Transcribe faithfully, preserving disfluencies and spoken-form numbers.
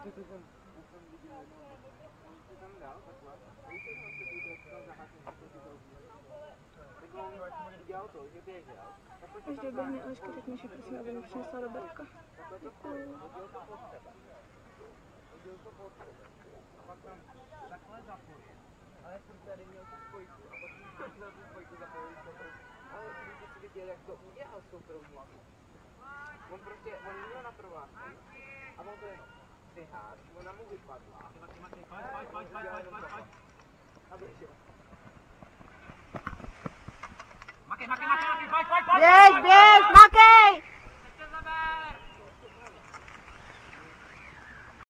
Až doběhne Eliška, řekni, že prosím, aby mi přinesla Robertka. Děkuju. Ale jsem tady měl tu spojku a potom měl tu spojku zapojit, ale kdybyste si viděli, jak to udělal soukromí. On prostě, on měl na provázku a on to jenom vyhář, ona mu vypadla. Pojď, pojď, pojď, pojď, pojď, pojď, pojď. A běžel. Makej, makej, makej, makej, pojď, pojď, pojď! Běž, běž, makej!